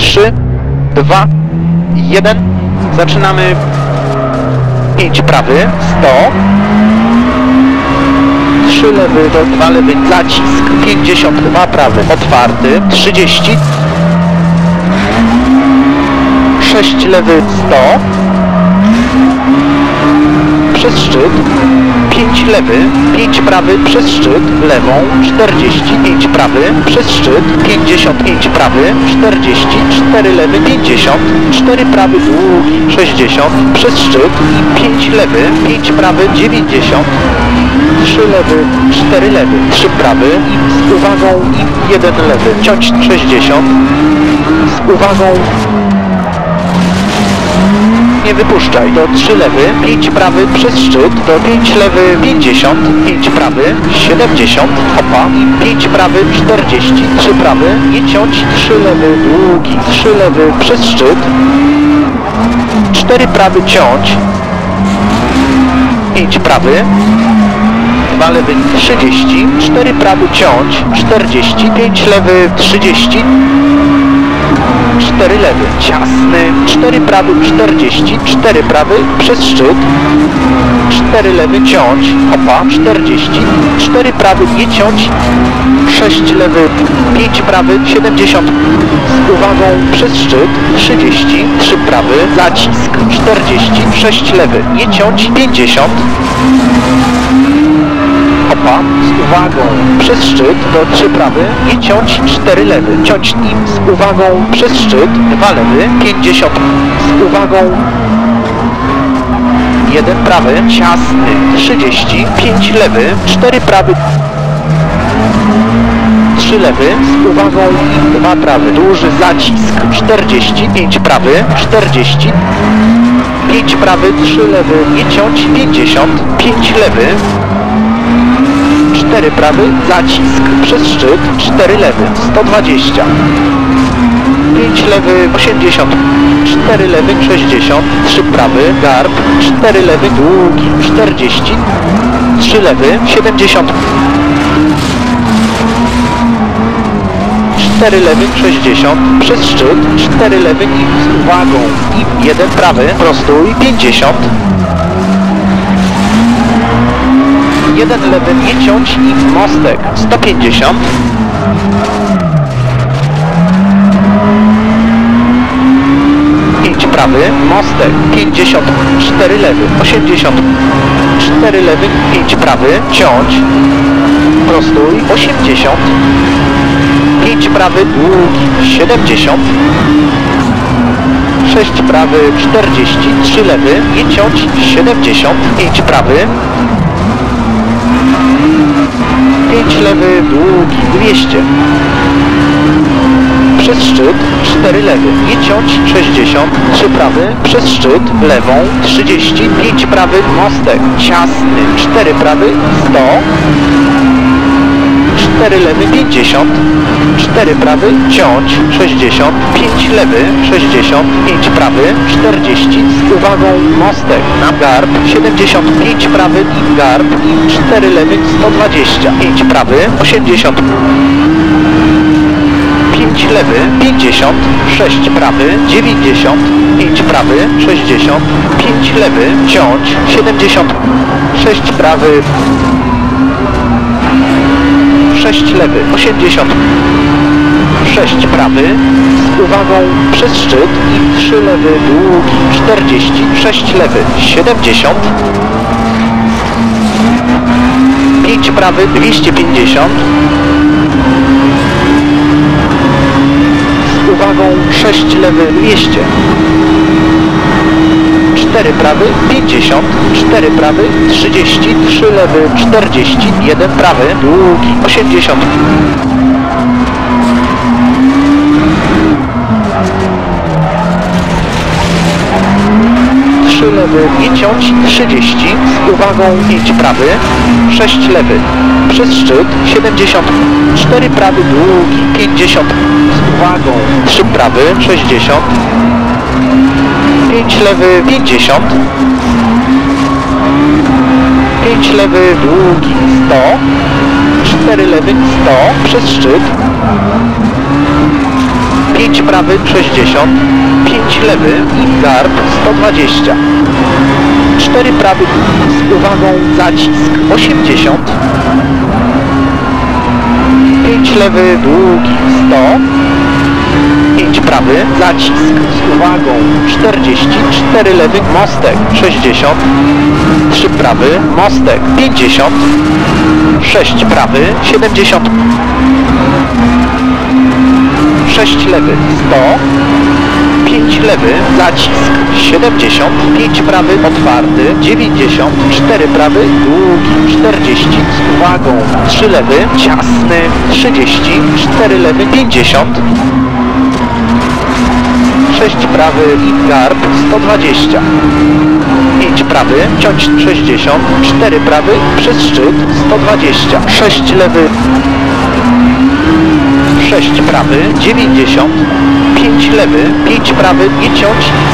3, 2, 1. Zaczynamy. 5 prawy, 100. 3 lewy do 2 lewy, zacisk. 52 prawy, otwarty. 30. 6 lewy, 100. Przez szczyt. 5 lewy, 5 prawy przez szczyt, lewą, 45 prawy, przez szczyt, 55 prawy, 40, 4 lewy, 50, 4 prawy, długi, 60, przez szczyt, 5 lewy, 5 prawy, 90, 3 lewy, 4 lewy, 3 prawy, z uwagą i 1 lewy, ciąć 60, z uwagą. Nie wypuszczaj, do 3 lewy, 5 prawy przez szczyt, do 5 lewy, 50, 5 prawy, 70, hopa, i 5 prawy, 40, 3 prawy, nie ciąć, 3 lewy, długi, 3 lewy przez szczyt, 4 prawy, ciąć, 5 prawy, 2 lewy, 30, 4 prawy, ciąć, 40, 5 lewy, 30, 4 lewy, ciasny, 4 prawy, 40, 4 prawy, przez szczyt, 4 lewy, ciąć, hopa, 40, 4 prawy, nie ciąć, 6 lewy, 5 prawy, 70, z uwagą, przez szczyt, 30, 3 prawy, zacisk, 40, 6 lewy, nie ciąć, 50, hopa, z uwagą, przez szczyt, do 3 prawy, nie ciąć, 4 lewy, ciąć i z uwagą, przez szczyt, 2 lewy, 50, z uwagą, 1 prawy, ciasny, 30, 5 lewy, 4 prawy, 3 lewy, z uwagą i 2 prawy, duży zacisk, 40, 5 prawy, 40, 5 prawy, 3 lewy, nie ciąć, 50, 5 lewy, 4 prawy, zacisk, przez szczyt, 4 lewy, 120, 5 lewy, 80, 4 lewy, 60, 3 prawy, garb, 4 lewy, długi, 40, 3 lewy, 70, 4 lewy, 60, przez szczyt, 4 lewy i z uwagą, i 1 prawy, prostój, 50, 1 lewy, nie ciąć i mostek, 150, 5 prawy, mostek, 50, 4 lewy, 80, 4 lewy, 5 prawy, ciąć, prostój, 80, 5 prawy, długi, 70, 6 prawy, 40, 3 lewy, nie ciąć, 70, 5 prawy, 5 lewy, długi, 200, przez szczyt, 4 lewy, nie ciąć, 60, 3 prawy, przez szczyt, lewą, 30, 5 prawy, mostek, ciasny, 4 prawy, 100, 4 lewy, 50, 4 prawy, ciąć, 60, 5 lewy, 60, 5 prawy, 40, z uwagą, mostek, na garb, 75 prawy i garb, i 4 lewy, 120, 5 prawy, 80, 5 lewy, 50, 6 prawy, 90, 5 prawy, 60, 5 lewy, ciąć, 70, 6 prawy, 6 lewy, 80, 6 prawy, z uwagą, przez szczyt i 3 lewy, długi, 40, 6 lewy, 70, 5 prawy, 250, z uwagą, 6 lewy, 200, 4 prawy, 50, 4 prawy, 30, 3 lewy, 40, 1 prawy, długi, 80, 3 lewy, nie ciąć, 30, z uwagą, 5 prawy, 6 lewy, przez szczyt, 70, 4 prawy, długi, 50, z uwagą, 3 prawy, 60, 5 lewy, 50, 5 lewy, długi, 100, 4 lewy, 100, przez szczyt, 5 5 prawy 60, 5 lewy i garb 120. 4 prawy z uwagą zacisk 80. 5 lewy długi 100. 5 prawy, zacisk z uwagą 40, 4 lewy, mostek 60, 3 prawy, mostek 50, 6 prawy, 70, 6 lewy, 100, 5 lewy, zacisk 70, 5 prawy, otwarty 90, 4 prawy, długi 40, z uwagą 3 lewy, ciasny 30, 4 lewy, 50, 6 prawy i garb 120, 5 prawy, ciąć 60, 4 prawy, przez szczyt 120, 6 lewy, 6 prawy, 90, 5 lewy, 5 prawy i ciąć